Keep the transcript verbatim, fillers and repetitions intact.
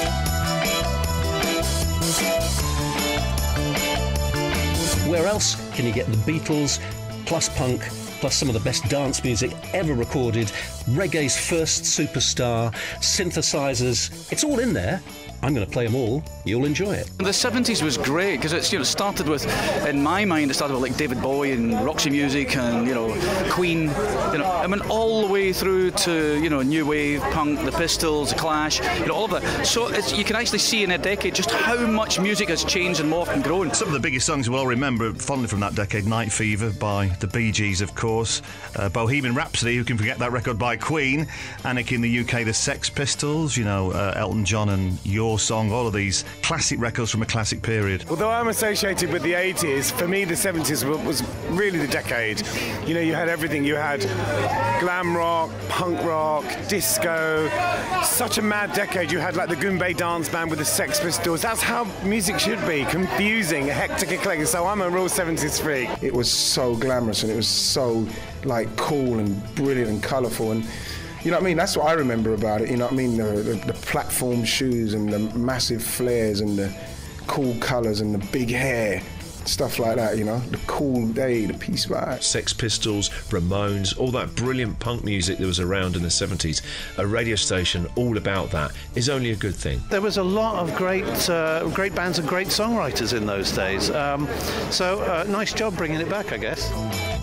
Where else can you get the Beatles, plus punk, plus some of the best dance music ever recorded, reggae's first superstar, synthesizers? It's all in there. I'm going to play them all. You'll enjoy it. The seventies was great because it's, you know, started with, in my mind, it started with like David Bowie and Roxy Music and, you know, Queen, you know, I mean, all the way through to, you know, new wave, punk, the Pistols, the Clash, you know, all of that. So it's, you can actually see in a decade just how much music has changed and morphed and grown. Some of the biggest songs we'll all remember fondly from that decade: Night Fever by the Bee Gees, of course, uh, Bohemian Rhapsody, who can forget that record, by Queen, Anarchy in the U K, the Sex Pistols, you know, uh, Elton John and Your Song, all of these classic records from a classic period. Although I'm associated with the eighties, for me the seventies was really the decade. You know, you had everything. You had glam rock, punk rock, disco. Such a mad decade. You had like the Goombay dance band with the Sex Pistols. That's how music should be: confusing, hectic, eclectic. So I'm a real seventies freak. It was so glamorous and it was so like cool and brilliant and colourful, and you know what I mean? That's what I remember about it. You know what I mean? The, the, the platform shoes and the massive flares and the cool colours and the big hair, stuff like that, you know? The cool day, the peace vibe. Sex Pistols, Ramones, all that brilliant punk music that was around in the seventies. A radio station all about that is only a good thing. There was a lot of great uh, great bands and great songwriters in those days. Um, so, uh, nice job bringing it back, I guess.